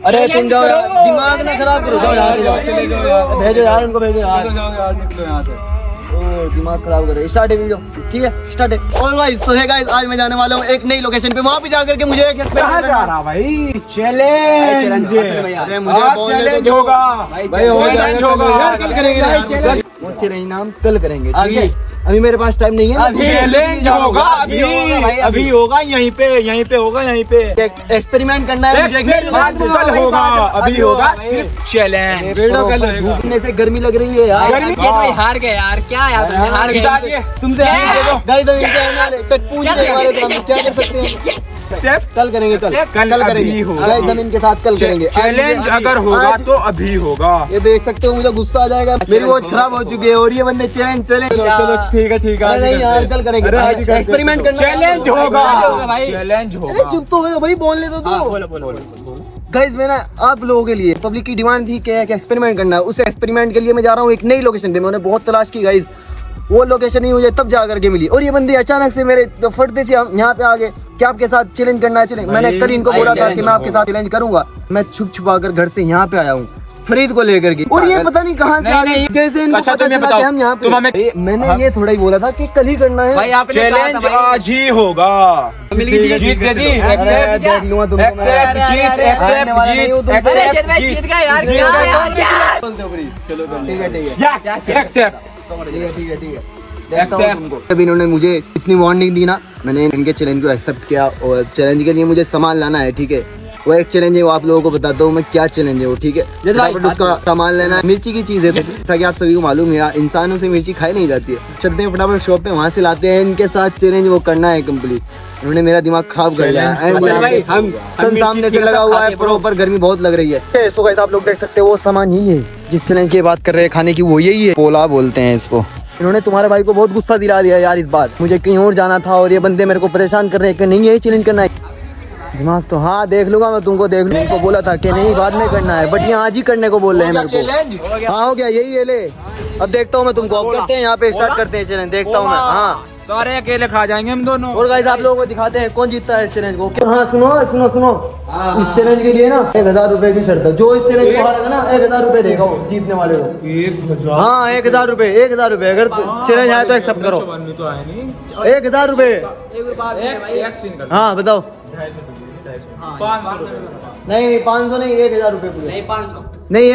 अरे तुम जाओ यार, दिमाग ना खराब करो, जाओ यहाँ से जाओ, चले जाओ यार, भेजो यार उनको, भेजो यार, जाओ यार, निकलो यहाँ से। ओ दिमाग खराब कर रहे। स्टार्ट है वीडियो, ठीक है स्टार्ट है। ऑल गाइस, सो है गाइस, आज मैं जाने वाला हूँ एक नई लोकेशन पे, वहाँ पे जाकर के मुझे कहाँ जा रहा भाई? चैलेंज होगा भाई, होगा, कल करेंगे, नहीं नाम कल करेंगे, ठीक है? अभी मेरे पास टाइम नहीं है। चैलेंज होगा, अभी होगा, यहीं पे होगा, यहीं पे एक्सपेरिमेंट करना है मुझे। कल होगा, अभी होगा चैलेंज। धूप से गर्मी लग रही है यार, गर्मी के भाई हार गए यार, क्या यार हार गए तुमसे। गाइस अभी क्या कर सकते हैं? कल करेंगे, कल करेंगे गाइस, हम इनके साथ कल करेंगे चैलेंज। अगर होगा तो अभी होगा। ये देख सकते हो, मुझे गुस्सा आ जाएगा, मेरी वॉच खराब हो चुकी है और ये बंदे चैलेंज चलो ठीक है नहीं यार, कल करेंगे, एक्सपेरिमेंट करना। चैलेंज होगा भाई, चैलेंज होगा। चुप तो हो भाई, बोलने दो तो। गाइस मैं ना आप लोगों के लिए, पब्लिक की डिमांड थी कि एक्सपेरिमेंट करना है, उस एक्सपेरिमेंट के लिए मैं जा रहा हूँ एक नई लोकेशन पे। मैंने बहुत तलाश की गाइस, वो लोकेशन ही मुझे तब जा करके मिली, और ये बंदे अचानक से मेरे फटते से यहाँ पे आ गए कि आपके साथ चैलेंज करना है। चैलेंज मैंने कल इनको बोला था कि मैं आपके साथ चैलेंज करूंगा। मैं छुप छुपा कर घर से यहाँ पे आया हूँ फरीद को लेकर के, और ये पता नहीं कहाँ से आ गए, कैसे इनको पता चला कि हम यहाँ पे। मैंने ये थोड़ा ही बोला था कि कल ही करना है भाई, आपने चैलेंज आज ही होगा। जीत दे दी, देख लूंगा तुमको, जीत गए यार, अभी इन्होंने मुझे इतनी वार्निंग दी ना, मैंने इनके चैलेंज को एक्सेप्ट किया, और चैलेंज के लिए मुझे सामान लाना है, ठीक है? वो एक चैलेंज है, वो आप लोगों को बताता हूँ मैं क्या चैलेंज है वो, ठीक है? उसका सामान लेना है, मिर्ची की चीज है, जैसा कि आप सभी को मालूम है इंसानों से मिर्ची खाई नहीं जाती है। चलते हैं फटाफट शॉप पे, वहाँ से लाते हैं इनके साथ चैलेंज, वो करना है कंप्लीट। उन्होंने मेरा दिमाग खराब कर लिया है, हम सन सामने से लगा हुआ है, प्रॉपर गर्मी बहुत लग रही है। सो गाइस आप लोग देख सकते हो, वो सामान यही है जिस चैलेंज की बात कर रहे हैं खाने की, वो यही है, पोला बोलते हैं इसको। इन्होंने तुम्हारे भाई को बहुत गुस्सा दिला दिया यार इस बात, मुझे कहीं और जाना था और ये बंदे मेरे को परेशान कर रहे हैं कि नहीं यही चैलेंज करना है। दिमाग तो हाँ देख लूंगा मैं, तुमको देख लूंगा, इनको बोला था कि नहीं बाद में करना है, बट ये आज ही करने को बोल रहे हैं मेरे को। हाँ हो गया, यही है, ले अब देखता हूँ मैं तुमको। अब करते हैं यहाँ पे, स्टार्ट करते हैं चैलेंज, देखता हूँ मैं। हाँ सारे अकेले खा जाएंगे हम दोनों। और गाइस आप लोगों को दिखाते हैं कौन जीतता है इस चैलेंज को। हाँ सुनो, इस चैलेंज के लिए ना 1000 रुपए की शर्त है, जो इस चैलेंज को हारेगा ना 1000 रुपए देगा वो जीतने वाले को। हाँ 1000 रुपए, अगर चैलेंज आए तो एक्सेप्ट करो। 1000 रुपए, हाँ बताओ। नहीं 500 नहीं, 1000 रुपए पूरे। नहीं 500 नहीं,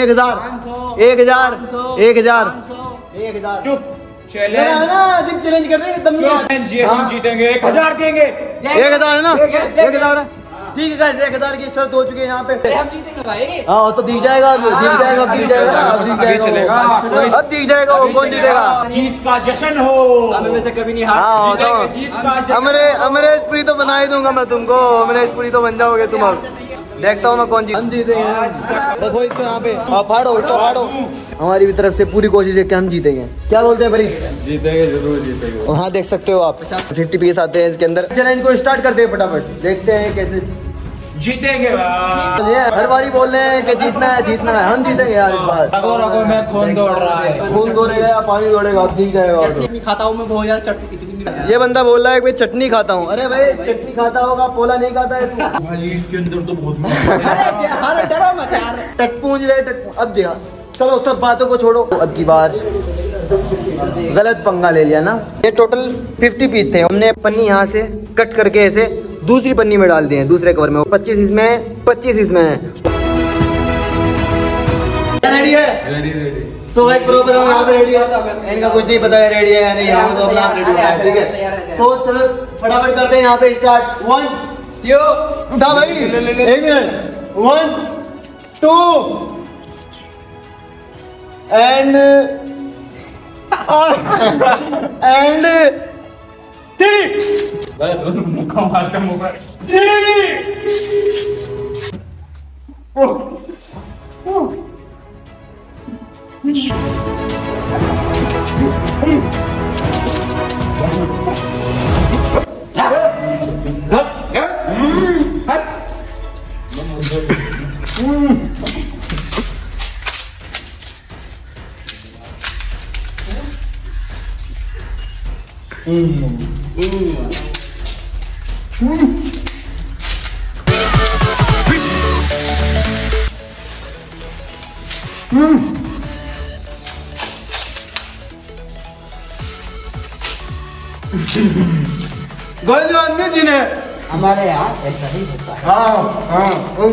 1000 चुप। जब चैलेंज कर रहे हैं तब हम जीतेंगे, 1000 देंगे। 1000 है ना, 1000 है, ठीक है गाइस, 1000 की शर्त हो चुकी है यहाँ पे। हम जीतेंगे भाई। हाँ तो दिख जाएगा, अब दिख जाएगा वो कौन जीतेगा। जीत का जश्न हो, हमें में से कभी नहीं हार। अमरेश पुरी तो बना ही दूंगा मैं तुमको, अमरेश पुरी तो बन जाओगे तुम। अब देखता हूँ मैं कौन जीतेंगे। देखो इसको यहाँ पे फाड़ो। हमारी भी तरफ से पूरी कोशिश है कि हम जीतेंगे। क्या बोलते हैं भाई? जीतेंगे, जरूर जीतेंगे। हाँ देख सकते हो आप 50 पीस आते हैं इसके अंदर। चैलेंज को स्टार्ट करते हैं फटाफट, देखते हैं कैसे जीतेंगे। हर बारी बोल रहे हैं कि जीतना है, हम जीतेंगे यार इस बार। रगो में खून दौड़ रहा है। खून दौड़ेगा या पानी दौड़ेगा, अब दिख जाएगा। चटनी खाता हूँ मैं बहुत यार, चटनी इतनी। ये बंदा बोल रहा है कि चटनी खाता हूँ। अरे भाई चटनी खाता होगा, पोला नहीं खाता है तू भाई, इसके अंदर तो बहुत टकपूंज रहे। अब देखा, चलो सब बातों को छोड़ो, अब की बार गलत पंगा ले लिया ना। ये टोटल 50 पीस थे, हमने पन्नी यहाँ से कट करके ऐसे दूसरी पन्नी में डाल दिए हैं, दूसरे कवर में। 25 इसमें है, 25 इसमें है। रेडी है? सो भाई प्रॉपर हम यहाँ पे रेडी है, इनका कुछ नहीं पता है रेडी है या नहीं, हम तो अपना आप रेडी है, ठीक है? सो चलो फटाफट करते हैं यहाँ पे स्टार्ट। 1 2 उठा भाई, 1 मिनट। 1 2 and 3 गाइस आदमी जिन्हें हमारे यहाँ ऐसा ही होता है। हाँ हाँ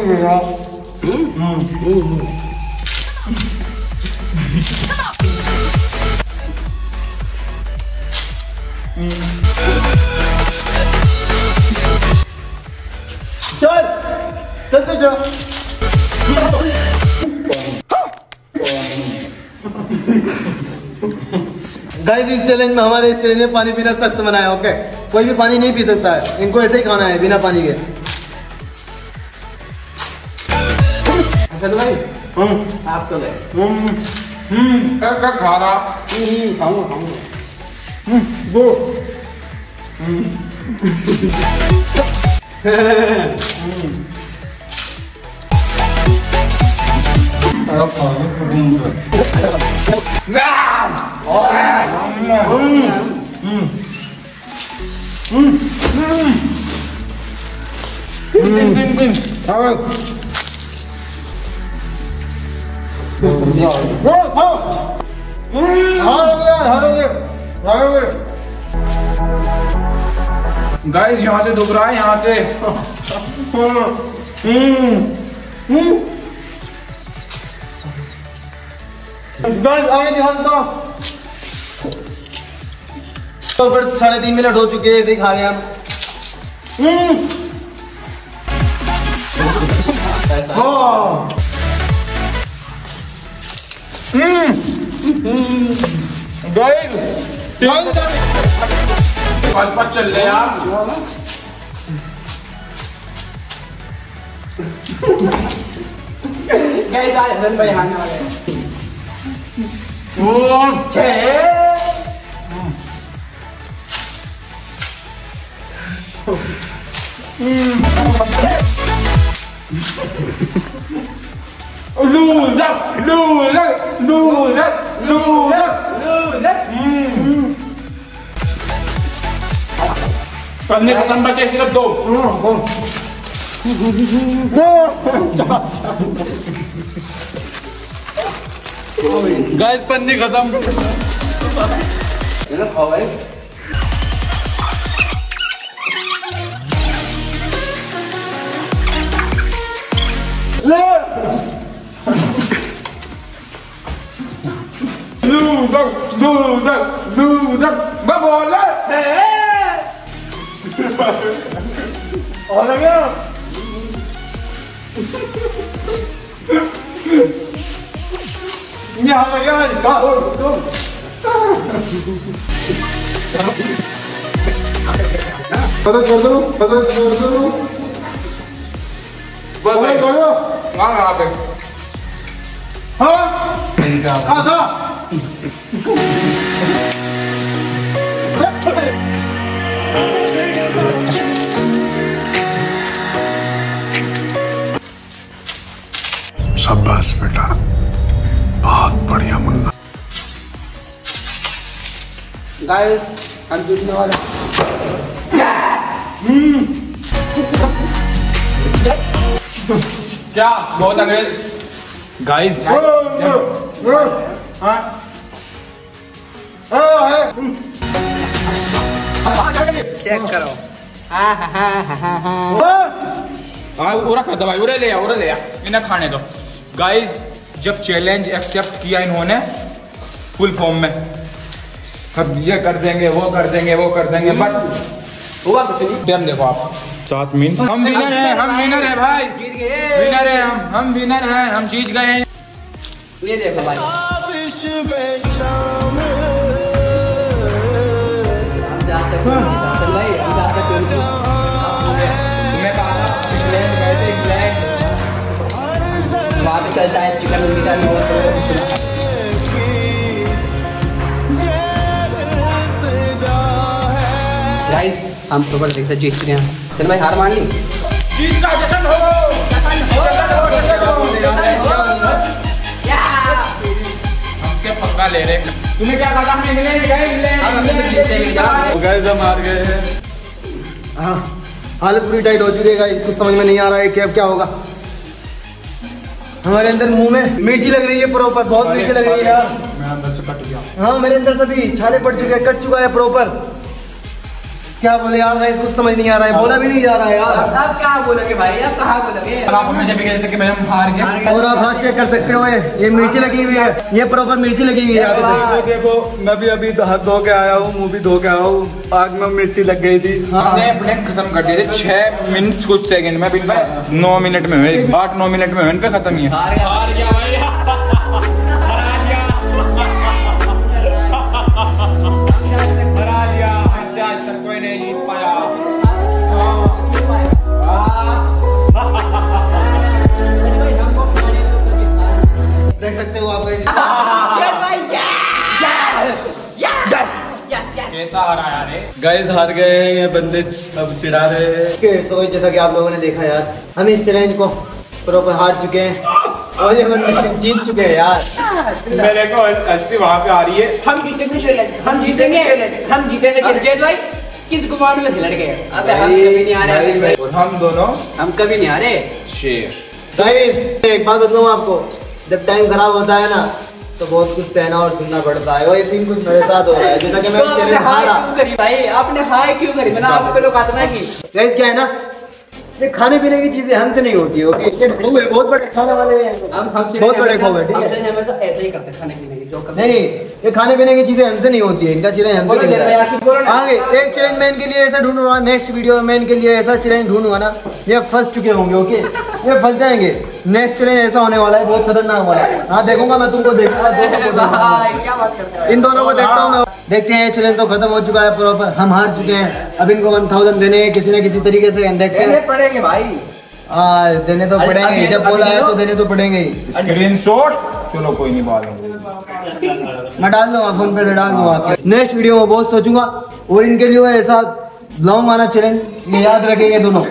चल चलते चल। गाइस इस चैलेंज में हमारे इस चैलेंज में पानी पीना सख्त मना है। ओके, कोई भी पानी नहीं पी सकता है, इनको ऐसे ही खाना है बिना पानी के। अच्छा तो भाई आप तो गए। क्या खा रहा? खाऊंगा खाऊंगा। वो गाइस यहाँ से डूब रहा है, यहाँ से। गाइस आगे ध्यान दो। तो फिर 3.5 मिनट हो चुके हैं, ऐसे ही खा रहे हैं हम। गाइस चल रहे यार। गाइस आज हसन भाई आने वाले हैं। पन्ने खत्म बचे सिर्फ 2। गाइस पन्ने खत्म। खाओ भाई। शाबाश बेटा, बहुत बढ़िया मुन्ना। गाइस हम जीतने वाले। क्या बहुत अंग्रेज। गाइस चेक करो। उरा कर दो भाई, उरे ले आ, इन्हें खाने दो। गाइस जब चैलेंज एक्सेप्ट किया इन्होंने फुल फॉर्म में, अब ये कर देंगे वो कर देंगे वो कर देंगे, बट हुआ कुछ नहीं। टाइम देखो आप 7 मिनट। हम विनर हैं, हम विनर हैं भाई, जीत गए। विनर हैं हम विनर हैं, हम जीत गए हैं। ये देखो भाई, हम जाते हैं तुम्हें कहा था इंग्लैंड गए थे, इंग्लैंड वहाँ पे चलता है चिकन विकन वो तो गाइस हम तो बस देख जीत रहे हैं। चल भाई हार मान ली। जीत का जश्न हो, हमसे पक्का ले रहे। तुम्हें क्या कहा था हम इंग्लैंड गए, इंग्लैंड हम हार गए हैं। हाँ, हालत पूरी टाइट हो चुकी है गाइस, कुछ समझ में नहीं आ रहा है कि अब क्या होगा। हमारे अंदर मुंह में मिर्ची लग रही है प्रॉपर, बहुत मिर्ची लग रही है यार। मैं अंदर से कट गया। हाँ मेरे अंदर सभी छाले पड़ चुके हैं, कट चुका है प्रॉपर। क्या बोले यार गाइस, कुछ समझ नहीं आ रहा है, बोला भी नहीं जा रहा है यार। आप क्या बोलोगे भाई, आप कहाँ बोलोगे? आप हमें जब भी कहते थे कि मैं हार गया। और आप हाथ चेक कर सकते हो, ये मिर्ची लगी हुई है, ये प्रॉपर मिर्ची लगी हुई है यहाँ पे। देखो मैं भी अभी हाथ धो के आया हूँ, मुंह भी धो के आया हूँ, आग में मिर्ची लग गई थी। हमने अपने खत्म कर दिए थे 6 मिनट कुछ सेकंड में, बिन 9 मिनट में हुए, 8-9 मिनट में हुए, इन पे खत्म ही है। हार गया भाई, हरा दिया। आज तक कोई नहीं जीत पाया। देख सकते हो आप कैसा हराया रे। गाइस हार गए हैं ये बंदे, अब चिढ़ा रहे हैं। सो जैसा कि आप लोगों ने देखा यार, हम इस चैलेंज को प्रॉपर हार चुके हैं और ये बंदे जीत चुके हैं यार। मेरे को ऐसी वहाँ पे आ रही है। हम जीतेंगे चैलेंज, हम जीतेंगे, हम जीतेंगे चैलेंज भाई। किस गुमान में लड़ गए? अबे हम कभी नहीं आ रहे, और हम दोनों हम कभी नहीं आ रहे। शेर। गाइस एक बात बताऊं आपको, जब टाइम खराब होता है ना तो बहुत कुछ सहना और सुनना पड़ता है, वही सीन कुछ मेरे साथ हो रहा है। जैसा कि मैं तो चैलेंज हारा। क्यों करी भाई, आपने हाय क्यों करी? मैंने आपको लोग आत्मा की। गाइस क्या है ना, ये खाने पीने की चीजें हमसे नहीं होती है, ओके? ये खूब है, बहुत बड़े खाने वाले हैं, हम बहुत बड़े खूब है, ठीक है? हम हमेशा ऐसा ही करते हैं, खाने पीने की जो करते नहीं नहीं, ये खाने पीने की चीजें हमसे नहीं होती है, इनका चैलेंज हमसे नहीं होता है। आगे एक चैलेंज मैं इनके लिए ऐसा ढूंढूंगा, नेक्स्ट वीडियो में मैं इनके लिए ऐसा चैलेंज ढूंढूंगा ना, ये फंस चुके होंगे, ओके? ये फंस जाएंगे। नेक्स्ट चैलेंज ऐसा होने वाला है, बहुत खतरनाक वाला है। हाँ देखूंगा मैं, तुमको देखूंगा, क्या बात करते हैं? इन दोनों को देखता हूँ मैं। देखते हैं, चैलेंज तो खत्म हो चुका है प्रॉपर, हम हार चुके हैं। अब इनको 1000 देने हैं किसी न किसी तरीके से, देखते हैं। पड़ेंगे भाई, देने तो पड़ेंगे, जब बोला है तो देने तो पड़ेंगे ही। स्क्रीनशॉट, चलो कोई नहीं, बात मैं डाल दूंगा, फोन पे से डाल दूंगा। नेक्स्ट वीडियो में बहुत सोचूंगा और इनके लिए ऐसा लाऊंगा चैलेंज, ये याद रखेंगे दोनों।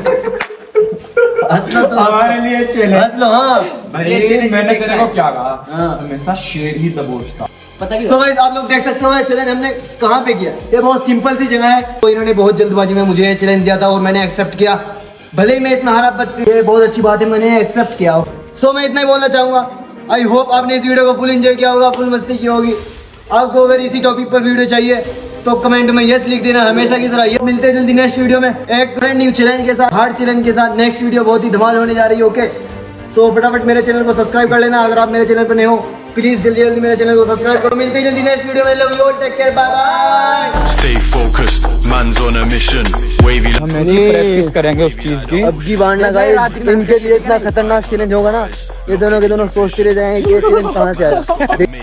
हमारे लिए चैलेंज हंस लो। हाँ भाई, मैंने तेरे को क्या कहा, हाँ। हमेशा शेर ही दबोचता। पता भी तो गाइस आप लोग देख सकते हो ये चैलेंज हमने कहाँ पे किया। ये बहुत सिंपल सी जगह है, तो इन्होंने बहुत जल्दबाजी में मुझे ये चैलेंज दिया था और मैंने एक्सेप्ट किया। भले ही मैं इसमें हारा, बट ये बहुत अच्छी बात है, मैंने एक्सेप्ट किया। सो मैं इतना ही बोलना चाहूंगा। आई होप आपने इस वीडियो को फुल एंजॉय किया होगा, फुल मस्ती की होगी। आपको अगर इसी टॉपिक पर वीडियो चाहिए तो कमेंट में यस लिख देना, हमेशा की तरह। ये मिलते हैं जल्दी नेक्स्ट वीडियो में एक ब्रांड न्यू चैलेंज के साथ, हार्ड चैलेंज के साथ। नेक्स्ट वीडियो बहुत ही धमाल होने जा रही है, ओके? सो फटाफट मेरे चैनल को सब्सक्राइब कर लेना। अगर आप मेरे चैनल पर नए हो प्लीज जल्दी जल्दी मेरे चैनल को सब्सक्राइब करो। मिलते हैं जल्दी नेक्स्ट वीडियो में। Love you all, take care, bye bye. Stay focused, man's on a mission. Wavy. हम प्रैक्टिस करेंगे उस चीज की। अब की बार ना गाइस, इनके लिए इतना खतरनाक चैलेंज होगा ना, ये दोनों के दोनों सोचते रह जाएंगे कि ये चैलेंज कहाँ से आया।